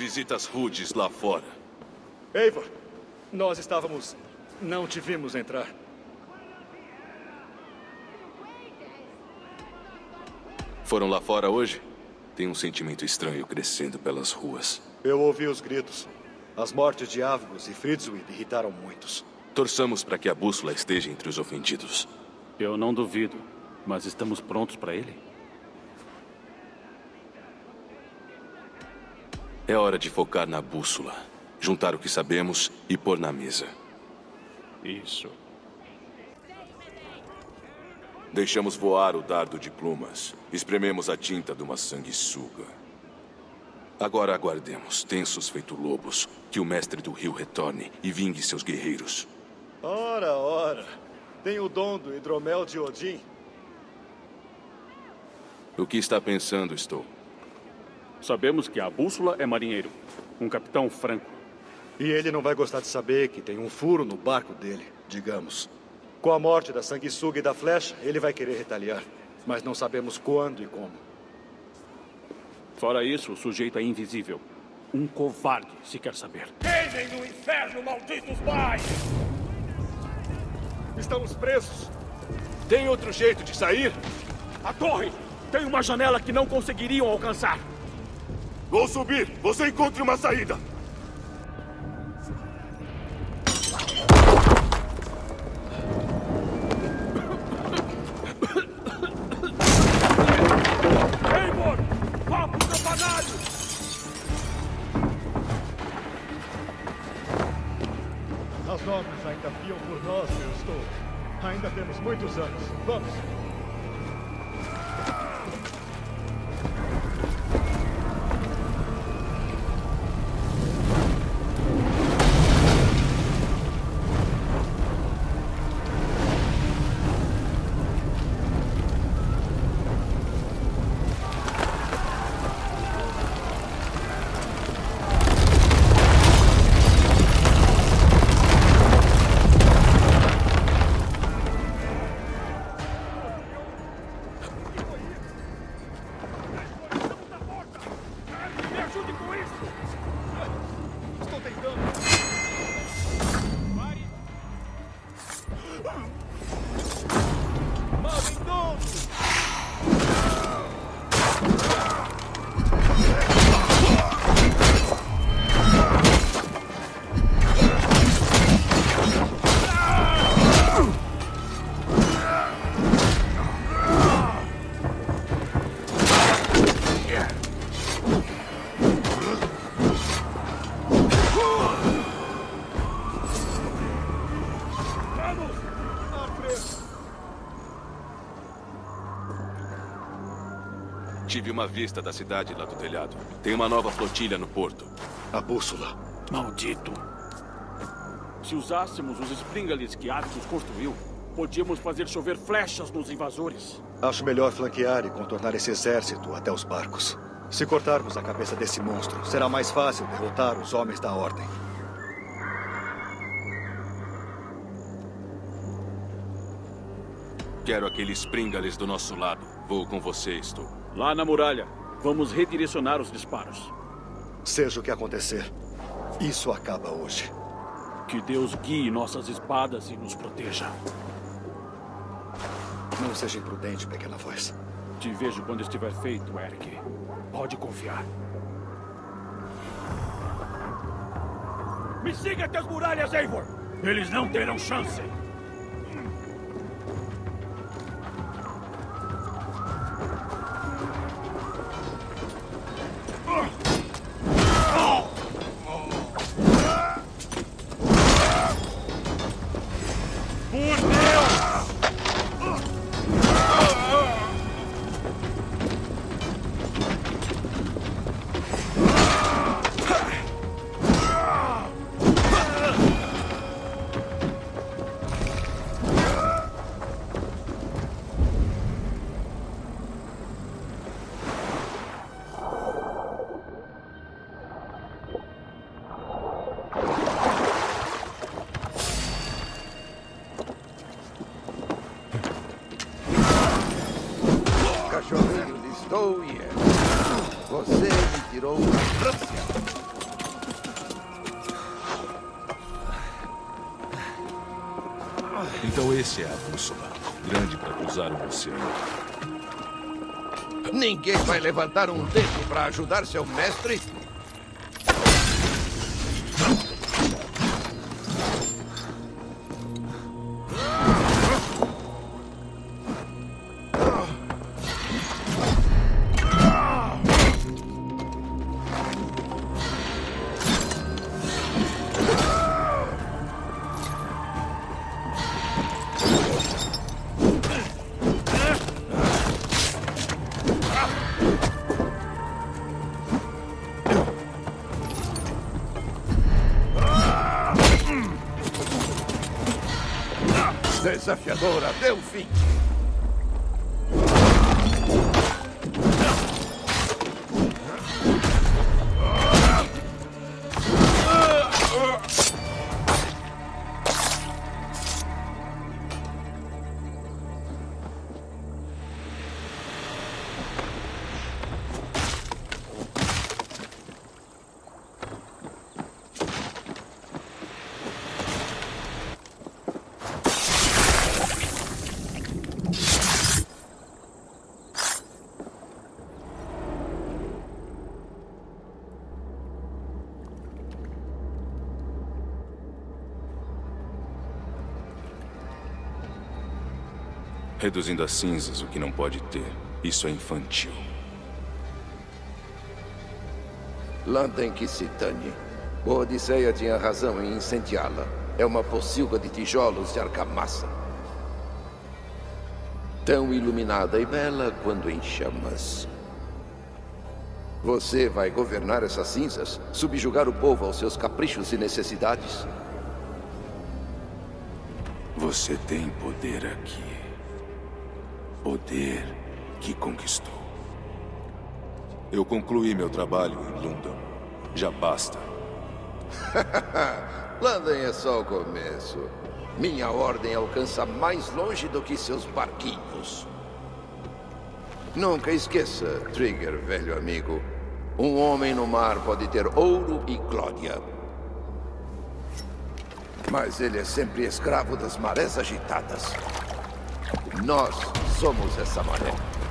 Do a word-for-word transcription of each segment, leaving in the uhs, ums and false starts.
visitas rudes lá fora. Eivor, nós estávamos... Não te vimos entrar. Foram lá fora hoje? Tem um sentimento estranho crescendo pelas ruas. Eu ouvi os gritos. As mortes de Avgos e Fritzwig irritaram muitos. Torçamos para que a bússola esteja entre os ofendidos. Eu não duvido, mas estamos prontos para ele? É hora de focar na bússola. Juntar o que sabemos e pôr na mesa. Isso. Deixamos voar o dardo de plumas. Esprememos a tinta de uma sanguessuga. Agora aguardemos, tensos feito lobos, que o mestre do rio retorne e vingue seus guerreiros. Ora, ora. Tem o dom do hidromel de Odin. O que está pensando, estou? Sabemos que a bússola é marinheiro. Um capitão franco. E ele não vai gostar de saber que tem um furo no barco dele, digamos. Com a morte da sanguessuga e da flecha, ele vai querer retaliar. Mas não sabemos quando e como. Fora isso, o sujeito é invisível. Um covarde, se quer saber. Queimem no inferno, malditos pais! Estamos presos. Tem outro jeito de sair? A torre! Tem uma janela que não conseguiriam alcançar. Vou subir! Você encontre uma saída! Eivor! Vá pro campanário! As normas ainda fiam por nós, eu estou. Ainda temos muitos anos. Vamos! Tive uma vista da cidade lá do telhado. Tem uma nova flotilha no porto. A bússola. Maldito. Se usássemos os Springales que Arthur construiu, podíamos fazer chover flechas nos invasores. Acho melhor flanquear e contornar esse exército até os barcos. Se cortarmos a cabeça desse monstro, será mais fácil derrotar os homens da Ordem. Quero aqueles Springales do nosso lado. Vou com você, estou. Lá na muralha, vamos redirecionar os disparos. Seja o que acontecer, isso acaba hoje. Que Deus guie nossas espadas e nos proteja. Não seja imprudente, pequena voz. Te vejo quando estiver feito, Eric. Pode confiar. Me siga até as muralhas, Eivor! Eles não terão chance! Cachorrinho de Stowyer, você me tirou uma Francia. Então esse é a bússola, grande para cruzar o oceano. Ninguém vai levantar um dedo para ajudar seu mestre? Desafiadora, deu fim. Reduzindo a cinzas o que não pode ter. Isso é infantil. Landen que se dane. O Odisseia tinha razão em incendiá-la. É uma pocilga de tijolos de argamassa. Tão iluminada e bela quando em chamas. Você vai governar essas cinzas? Subjugar o povo aos seus caprichos e necessidades? Você tem poder aqui. Poder que conquistou. Eu concluí meu trabalho em London. Já basta. London é só o começo. Minha ordem alcança mais longe do que seus barquinhos. Nunca esqueça, Trigger, velho amigo. Um homem no mar pode ter ouro e glória. Mas ele é sempre escravo das marés agitadas. Nós somos essa maré.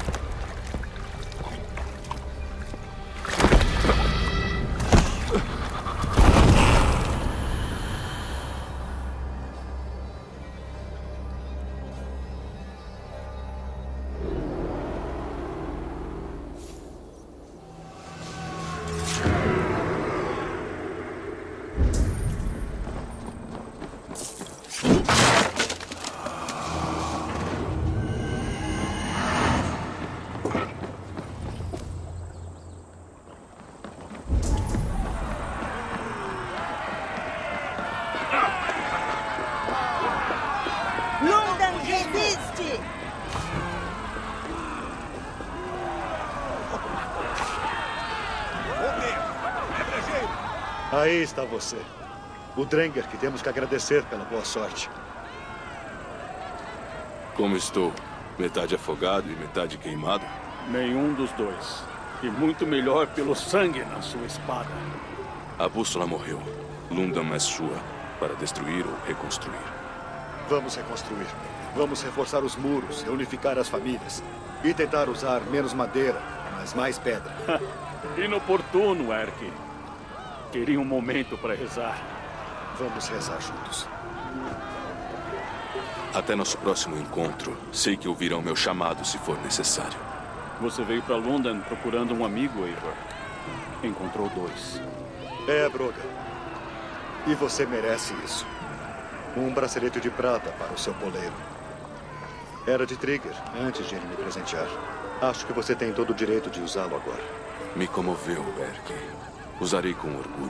Aí está você. O Drenger, que temos que agradecer pela boa sorte. Como estou? Metade afogado e metade queimado? Nenhum dos dois. E muito melhor pelo sangue na sua espada. A bússola morreu. Lundam é sua, para destruir ou reconstruir. Vamos reconstruir. Vamos reforçar os muros, reunificar as famílias. E tentar usar menos madeira, mas mais pedra. Inoportuno, Erk. Queria um momento para rezar. Vamos rezar juntos. Até nosso próximo encontro. Sei que ouvirão meu chamado se for necessário. Você veio para London procurando um amigo, Eivor. Encontrou dois. É, Broga. E você merece isso. Um bracelete de prata para o seu poleiro. Era de Trigger, antes de ele me presentear. Acho que você tem todo o direito de usá-lo agora. Me comoveu, Erk. Usarei com orgulho.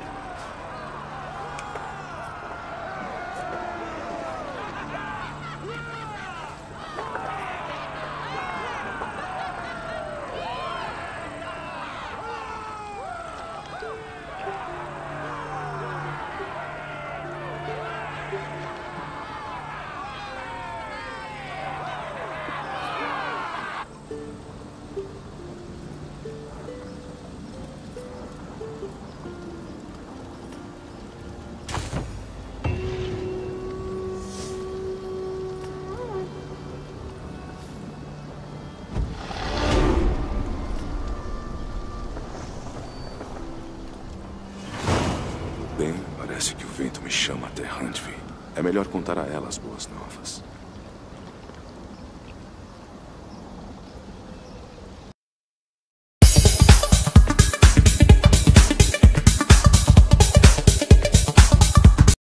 até Huntville. É melhor contar a ela as boas novas.